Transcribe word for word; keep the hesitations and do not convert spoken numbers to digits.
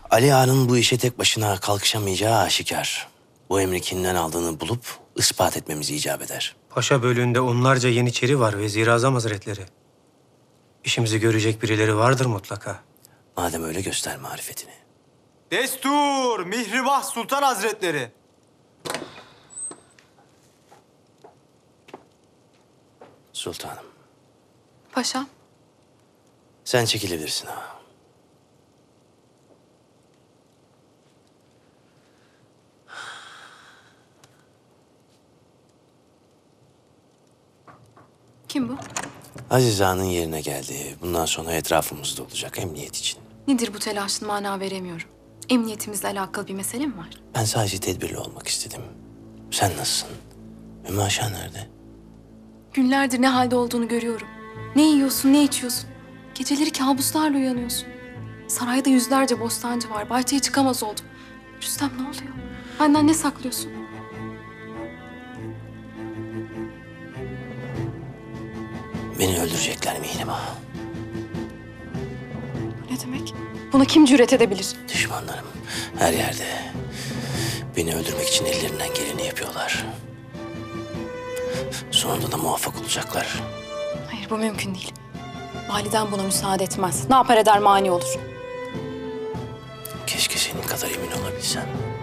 Ali Ağa'nın bu işe tek başına kalkışamayacağı aşikar. Bu emri kimden aldığını bulup ispat etmemiz icap eder. Paşa bölüğünde onlarca yeniçeri var Vezir Azam Hazretleri. İşimizi görecek birileri vardır mutlaka. Madem öyle göster marifetini. Destur! Mihrimah Sultan Hazretleri! Sultanım, Paşam. sen çekilebilirsin ağa. Kim bu? Aziz Ağa'nın yerine geldi. Bundan sonra etrafımızda olacak emniyet için. Nedir bu telaşın, mana veremiyorum. Emniyetimizle alakalı bir mesele mi var? Ben sadece tedbirli olmak istedim. Sen nasılsın? Ümmü Aşağı nerede? Günlerdir ne halde olduğunu görüyorum. Ne yiyorsun, ne içiyorsun? Geceleri kabuslarla uyanıyorsun. Sarayda yüzlerce bostancı var. Bahçeye çıkamaz oldum. Rüstem ne oluyor? Benden ne saklıyorsun? Beni öldürecekler Mihrim Ağa. Bu ne demek? Buna kim cüret edebilir? Düşmanlarım her yerde. Beni öldürmek için ellerinden geleni yapıyorlar. Sonunda da muvaffak olacaklar. Hayır, bu mümkün değil. Validen buna müsaade etmez. Ne yapar eder mani olur. Keşke senin kadar emin olabilsem.